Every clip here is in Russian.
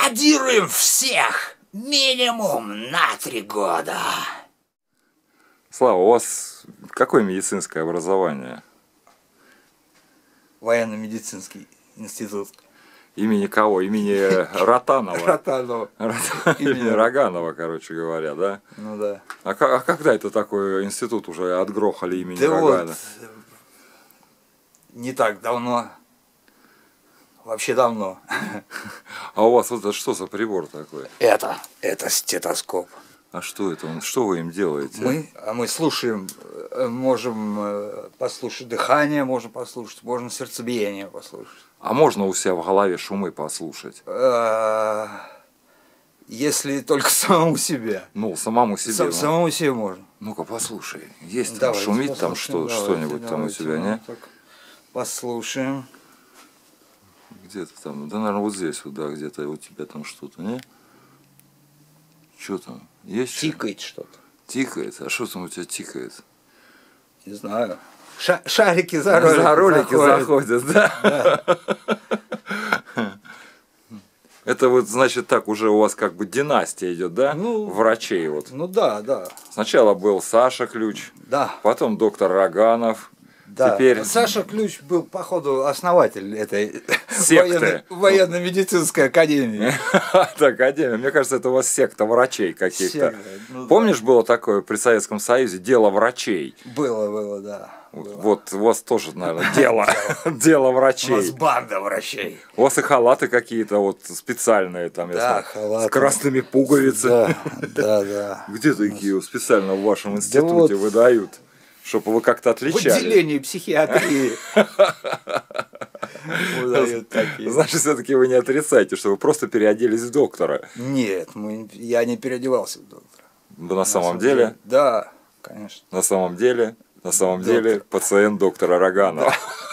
Кодируем всех минимум на 3 года. Слава, у вас какое медицинское образование? Военно-медицинский институт. Имени кого? Имени Ротанова? Ротанова. Имени Роганова, короче говоря, да? Ну да. А когда это такой институт уже отгрохали имени Да Рогана? вот, не так давно. Вообще давно. А у вас вот это что за прибор такой? Это стетоскоп. А что это? Что вы им делаете? Мы слушаем, можем послушать дыхание, можем послушать, можно сердцебиение послушать. А можно у себя в голове шумы послушать? Если только самому себе. Ну, самому себе. Ну. Самому себе можно. Ну-ка, послушай. Есть Давайте, там, шумит там что-нибудь там у давайте, тебя, не? Так, послушаем. Где-то там, да, наверное, вот здесь, вот, да, где-то у тебя там что-то, не? Что там? Есть? Тикает что-то. Тикает? А что там у тебя тикает? Не знаю. Шарики за ролики, заходят, да? Это вот, значит, так уже у вас как бы династия идет, да? Ну, врачей вот. Ну да, да. Сначала был Саша Ключ, Да. потом доктор Роганов. Да. Теперь... Саша Ключ был, походу, основатель этой секты. Военно-медицинской академии. Академия. Мне кажется, это у вас секта врачей каких-то. Помнишь, было такое при Советском Союзе дело врачей? Было, да. Вот у вас тоже, наверное, дело врачей. У нас банда врачей. У вас и халаты какие-то вот специальные там, да, халаты. С красными пуговицами. Да. Где такие специально в вашем институте выдают? Чтобы вы как-то отличали. В отделении психиатрии. Значит, все-таки вы не отрицаете, что вы просто переоделись в доктора. Нет, я не переодевался в доктора. Да на самом деле? Да, конечно. На самом деле пациент доктора Роганова.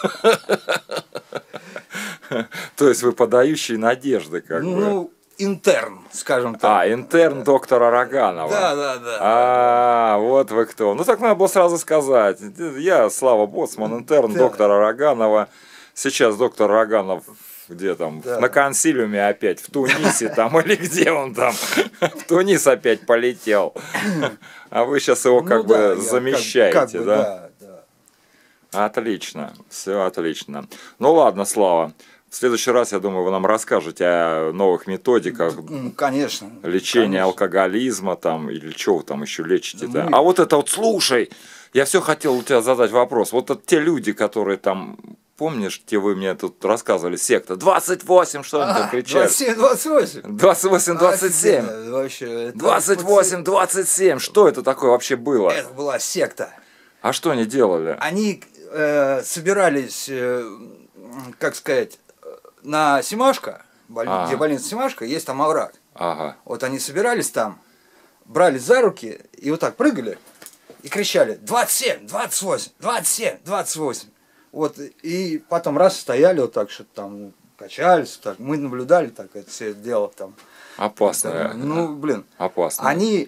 То есть вы подающий надежды, как бы. Ну, интерн, скажем так. Интерн доктора Роганова. Да. Вот вы кто. Ну так надо было сразу сказать. Я Слава Боцман, интерн доктора Роганова. Сейчас доктор Роганов где там? Да. На консилиуме опять, в Тунисе там, или где он там? В Тунис опять полетел. А вы сейчас его как бы замещаете, да? Да. Отлично, все отлично. Ну ладно, Слава. В следующий раз, я думаю, вы нам расскажете о новых методиках. Конечно. Лечения алкоголизма там, или что вы там еще лечите-то. А вот это вот, слушай, я все хотел у тебя задать вопрос. Вот это те люди, которые там, помнишь, вы мне тут рассказывали, секта, 28, что они там кричали? 27, 28. 28, 27. Вообще, 28, 27. Что это такое вообще было? Это была секта. А что они делали? Они собирались, как сказать, на Семашко, где больница Семашко, есть там овраг. Ага. Вот они собирались там, брали за руки и вот так прыгали и кричали 27, 28, 27, 28. Вот, и потом раз стояли вот так, что-то там качались, так, мы наблюдали так это все дело там. Опасно. Ну, блин. Опасно. Они,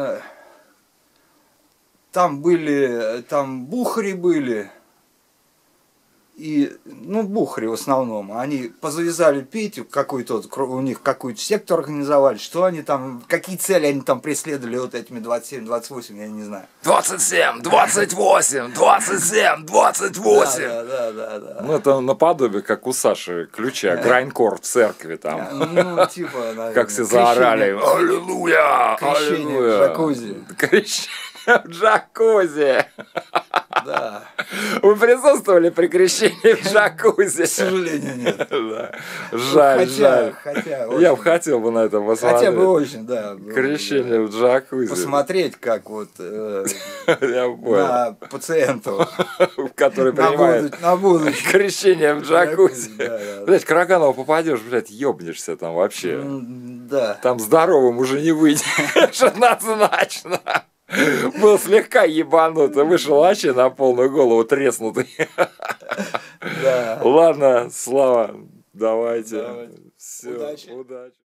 там были, там бухари были. И, ну, бухари в основном, они позавязали пить, какой-то у них какую-то секту организовали, что они там, какие цели они там преследовали вот этими 27-28, я не знаю. 27, 28, 27, 28. Да. Ну, это наподобие, как у Саши Ключа, грайнкор в церкви там. Ну, типа, наверное. Как все заорали. Аллилуйя! Крещение в джакузи. Крещение в джакузи. Да. Вы присутствовали при крещении в джакузи? К сожалению, нет. Да. Жаль. Хотя я бы хотел бы на это посмотреть. Хотя бы очень, да. Крещение в джакузи. Посмотреть, как вот на пациентов, который принимает на будущее. Крещение в джакузи. Блять, к Роганову попадешь, блядь, ёбнешься там вообще. Да. Там здоровым уже не выйдешь, однозначно. Был слегка ебанутый, вышел вообще на полную голову треснутый. Да. Ладно, Слава, давайте. Удачи.